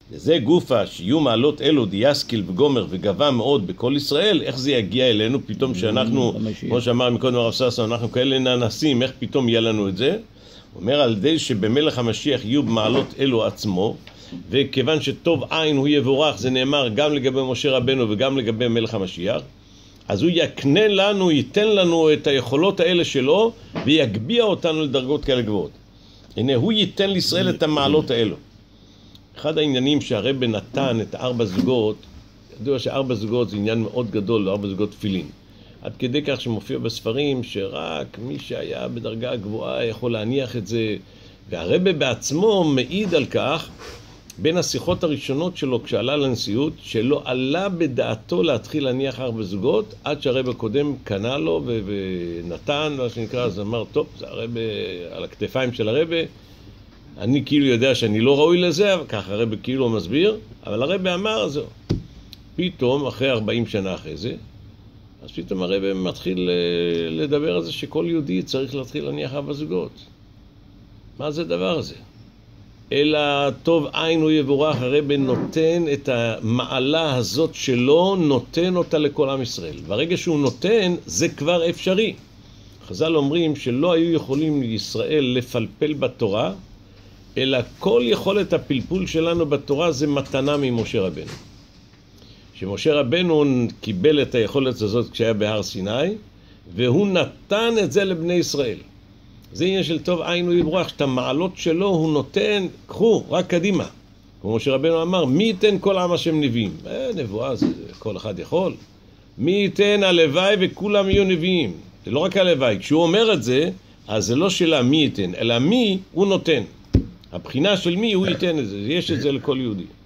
וזה גופה שיהיו מעלות אלו דיאסקיל וגומר וגבה מאוד בכל ישראל, איך זה יגיע אלינו פתאום שאנחנו, כמו שאמר מקודם הרב ששון, אנחנו כאלה ננסים, איך פתאום יהיה לנו את זה? הוא אומר על ידי שבמלך המשיח יהיו במעלות אלו עצמו, וכיוון שטוב עין הוא יבורך, זה נאמר גם לגבי משה רבנו וגם לגבי מלך המשיח, אז הוא יקנה לנו, ייתן לנו את היכולות האלה שלו, ויגביע אותנו לדרגות כאלה גבוהות. הנה, הוא ייתן לישראל את המעלות האלו. אחד העניינים שהרב נתן את 4 זוגות, ידוע ש4 זוגות זה עניין מאוד גדול, 4 זוגות תפילין. עד כדי כך שמופיע בספרים שרק מי שהיה בדרגה גבוהה יכול להניח את זה, והרב בעצמו מעיד על כך, בין השיחות הראשונות שלו כשעלה לנשיאות, שלא עלה בדעתו להתחיל להניח 4 זוגות, עד שהרב הקודם קנה לו ונתן, מה שנקרא, אז אמר, טוב, זה הרב על הכתפיים של הרב, אני כאילו יודע שאני לא ראוי לזה, ככה הרב כאילו מסביר, אבל הרב אמר, זהו. פתאום, אחרי 40 שנה אחרי זה, אז פתאום הרב מתחיל לדבר על זה שכל יהודי צריך להתחיל להניח 4 זוגות. מה זה הדבר הזה? אלא טוב עין הוא יבורך, הרב נותן את המעלה הזאת שלו, נותן אותה לכל עם ישראל. ברגע שהוא נותן, זה כבר אפשרי. חז"ל אומרים שלא היו יכולים לישראל לפלפל בתורה, אלא כל יכולת הפלפול שלנו בתורה זה מתנה ממשה רבנו. שמשה רבנו קיבל את היכולת הזאת כשהיה בהר סיני, והוא נתן את זה לבני ישראל. זה עניין של טוב עין הוא יבורך, שאת המעלות שלו הוא נותן, קחו, רק קדימה. כמו שרבנו אמר, מי ייתן כל עם השם נביאים? נבואה זה כל אחד יכול. מי ייתן הלוואי וכולם יהיו נביאים? זה לא רק הלוואי, כשהוא אומר את זה, אז זה לא שאלה מי ייתן, אלא מי הוא נותן. הבחינה של מי הוא ייתן את זה, יש את זה לכל יהודי.